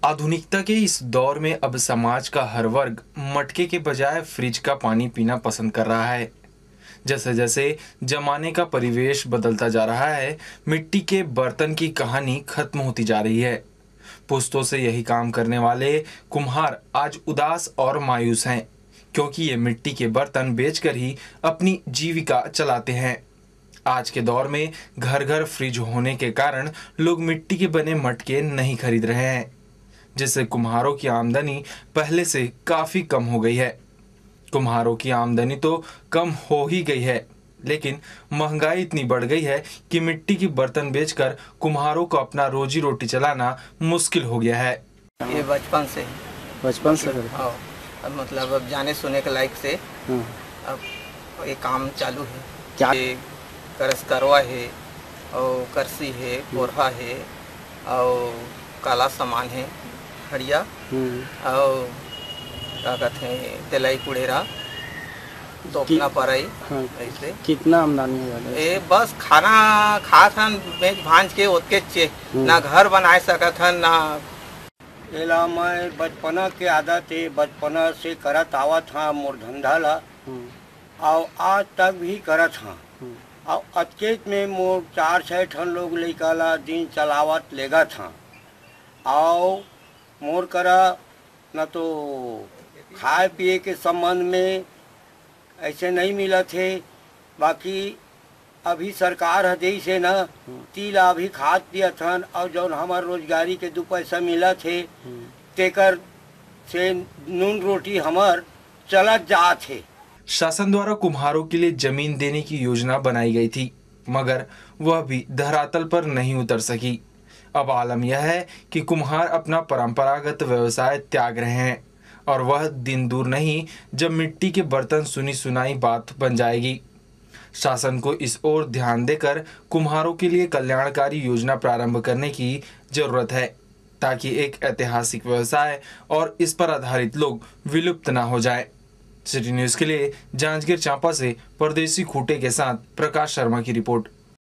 आधुनिकता के इस दौर में अब समाज का हर वर्ग मटके के बजाय फ्रिज का पानी पीना पसंद कर रहा है। जैसे जैसे जमाने का परिवेश बदलता जा रहा है, मिट्टी के बर्तन की कहानी खत्म होती जा रही है। पुश्तों से यही काम करने वाले कुम्हार आज उदास और मायूस हैं, क्योंकि ये मिट्टी के बर्तन बेचकर ही अपनी जीविका चलाते हैं। आज के दौर में घर घर फ्रिज होने के कारण लोग मिट्टी के बने मटके नहीं खरीद रहे हैं, जिससे कुम्हारों की आमदनी पहले से काफी कम हो गई है। कुम्हारों की आमदनी तो कम हो ही गई है, लेकिन महंगाई इतनी बढ़ गई है कि मिट्टी की बर्तन बेचकर कुम्हारों को अपना रोजी रोटी चलाना मुश्किल हो गया है। ये बचपन से हाँ, अब मतलब अब जाने सुने के लायक से अब ये काम चालू है। क्या ये करस करवा है और करसी है, बोरहा है और काला सामान है, हड़िया और क्या कहते हैं तेलाई कुड़ेरा तो अपना पराई। ऐसे कितना आमदनी है? ये बस खाना खा था बेच भांज के ओतके चे ना घर बनाए सकत हन ना। एला मैं बचपना के आदत है, बचपना से करत आवत हाँ मोर धंधा ला और आज तक भी करत हाँ। और अचकेत में मोर 4-6 ठन लोग लइका ला दिन चलावत लेगा था और मोर करा न तो खाए पिए के संबंध में ऐसे नहीं मिला थे। बाकी अभी सरकार हदई से न तिला भी खाद दिया थन और जौन हमार रोजगारी के 2 पैसा मिला थे तेकर से नून रोटी हमार चलत जा थे। शासन द्वारा कुम्हारों के लिए जमीन देने की योजना बनाई गई थी, मगर वह भी धरातल पर नहीं उतर सकी। अब आलम यह है कि कुम्हार अपना परंपरागत व्यवसाय त्याग रहे हैं और वह दिन दूर नहीं जब मिट्टी के बर्तन सुनी सुनाई बात बन जाएगी। शासन को इस ओर ध्यान देकर कुम्हारों के लिए कल्याणकारी योजना प्रारंभ करने की जरूरत है, ताकि एक ऐतिहासिक व्यवसाय और इस पर आधारित लोग विलुप्त ना हो जाए। सिटी न्यूज़ के लिए जांजगीर चांपा से परदेसी खूटे के साथ प्रकाश शर्मा की रिपोर्ट।